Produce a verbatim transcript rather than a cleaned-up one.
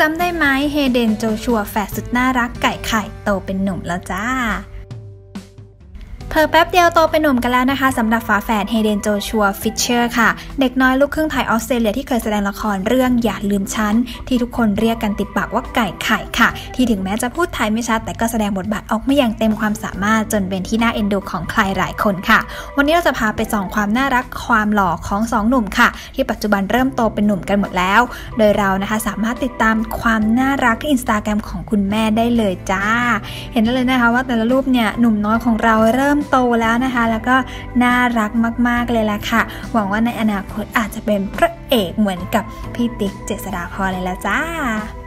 ำได้ไหมเฮเดนโจชัวแฝดสุดน่ารักไก่ไข่โตเป็นหนุ่มแล้วจ้าเพิ่แป๊บเดียวโตเป็นหนุ่มกันแล้วนะคะสำหรับฝาแฝดเฮเดนโจชัวฟิชเชอร์ค่ะเด็กน้อยลูกครึ่งไทยออสเตรเลียที่เคยแสดงละครเรื่องอย่าลืมฉันที่ทุกคนเรียกกันติดปากว่าไก่ไข่ค่ะที่ถึงแม้จะพูดไทยไม่ชัดแต่ก็แสดงบทบาทออกมาอย่างเต็มความสามารถจนเป็นที่น่าเอ็นดูของใครหลายคนค่ะวันนี้เราจะพาไปส่องความน่ารักความหล่อของสองหนุ่มค่ะที่ปัจจุบันเริ่มโตเป็นหนุ่มกันหมดแล้วโดยเรานะคะสามารถติดตามความน่ารักที่ Instagram ของคุณแม่ได้เลยจ้าเห็นได้เลยนะคะว่าแต่ละรูปเนี่ยหนุ่มน้อยของเราเริ่มโตแล้วนะคะแล้วก็น่ารักมากๆเลยล่ะค่ะหวังว่าในอนาคตอาจจะเป็นพระเอกเหมือนกับพี่ติ๊กเจษฎาพรเลยละจ้า